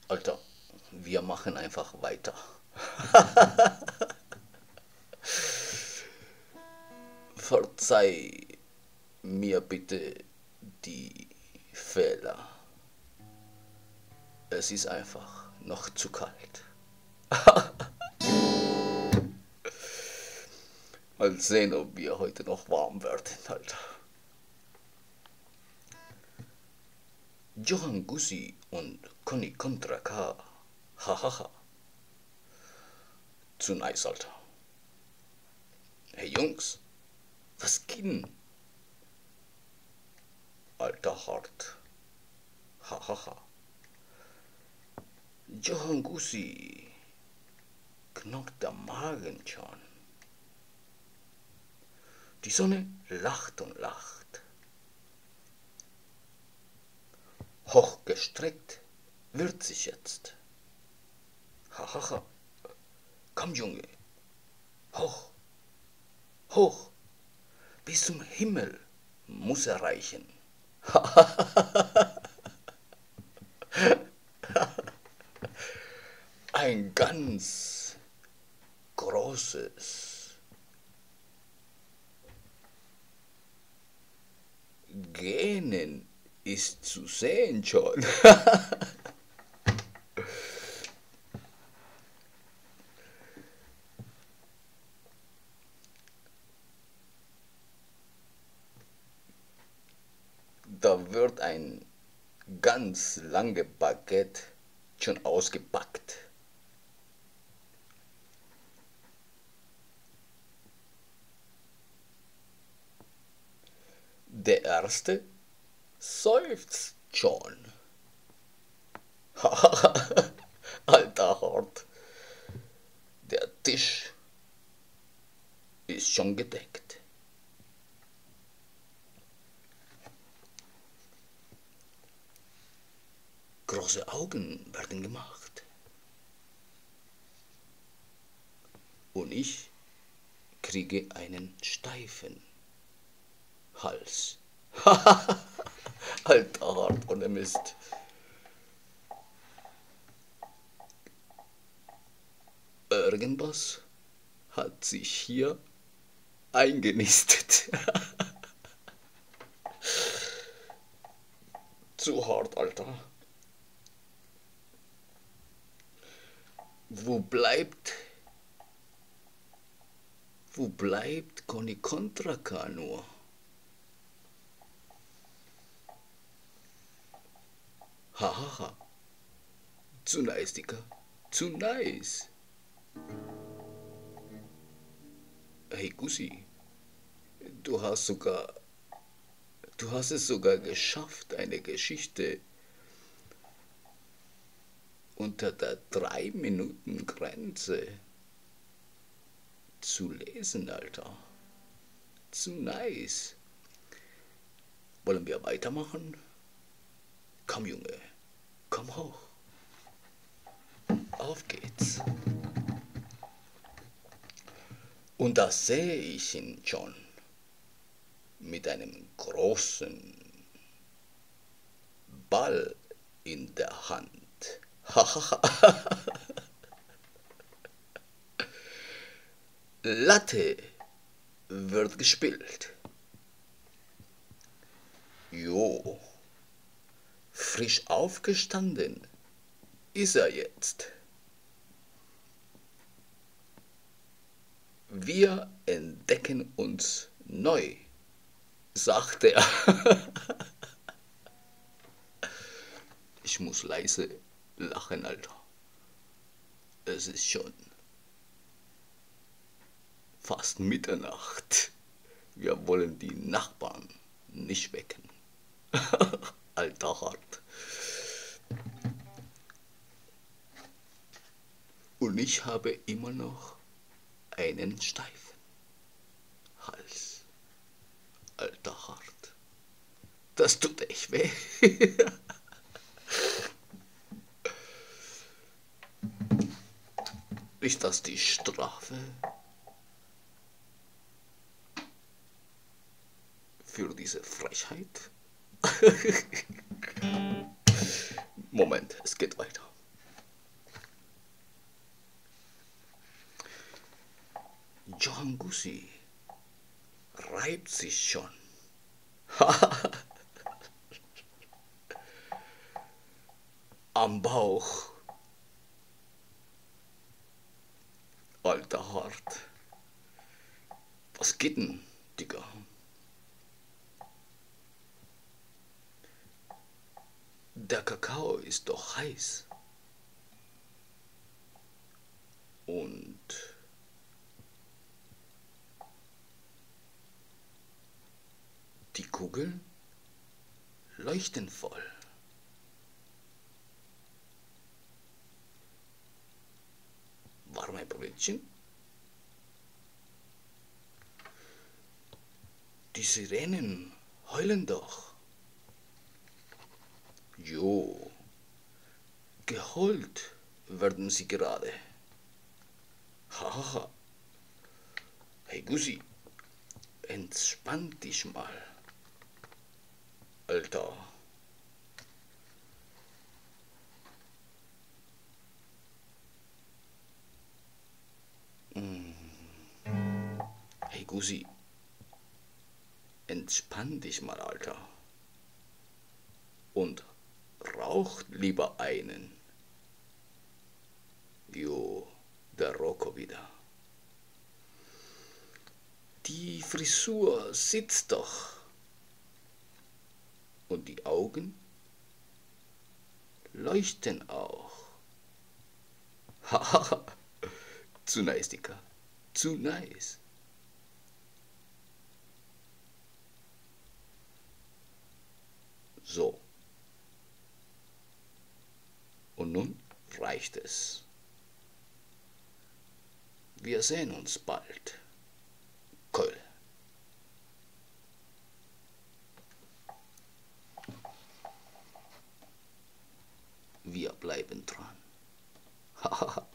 Alter, wir machen einfach weiter. Verzeih mir bitte die Fehler. Es ist einfach noch zu kalt. Mal sehen, ob wir heute noch warm werden, Alter. Johann Gussi und Conny Contra K. Hahaha. Zu nice, Alter. Hey Jungs, was geht denn? Alter Hart. Hahaha. Johann Gussi. Knockt der Magen schon. Die Sonne lacht und lacht. Hochgestreckt wird sich jetzt. Hahaha. Komm, Junge. Hoch, hoch. Bis zum Himmel muss er reichen. Ein ganz großes Gähnen ist zu sehen schon. Da wird ein ganz lange Baguette schon ausgepackt. Der erste seufzt schon. Alter Hort, der Tisch ist schon gedeckt. Große Augen werden gemacht. Und ich kriege einen steifen Hals. Alter Hart ohne Mist. Irgendwas hat sich hier eingenistet. Zu hart, Alter. Wo bleibt, wo bleibt Conny Contra K nur? Hahaha. Zu nice, Dicker. Zu nice. Hey Gussi, du hast sogar, du hast es sogar geschafft, eine Geschichte unter der 3-Minuten-Grenze zu lesen, Alter. Zu nice. Wollen wir weitermachen? Komm, Junge, komm hoch. Auf geht's. Und da sehe ich ihn schon mit einem großen Ball in der Hand. Latte wird gespielt. Jo, frisch aufgestanden ist er jetzt. Wir entdecken uns neu, sagt er. Ich muss leise lachen, Alter. Es ist schon fast Mitternacht. Wir wollen die Nachbarn nicht wecken. Alter Hart. Und ich habe immer noch einen steifen Hals. Alter Hart. Das tut echt weh. Ist das die Strafe für diese Frechheit? Moment, es geht weiter. Gussi reibt sich schon. Am Bauch. Alter Hart. Was geht denn, Digga? Der Kakao ist doch heiß. Und die Kugeln leuchten voll. Warme Brötchen. Die Sirenen heulen doch. Jo, geheult werden sie gerade. Haha. Hey Gussi, entspann dich mal. Alter. Hey Gussi, entspann dich mal, Alter. Und rauch lieber einen. Jo, der Rocco wieder. Die Frisur sitzt doch. Und die Augen leuchten auch. Haha, zu nice, Dicker. Zu nice. So. Und nun reicht es. Wir sehen uns bald. Keul. Wir bleiben dran. Hahaha.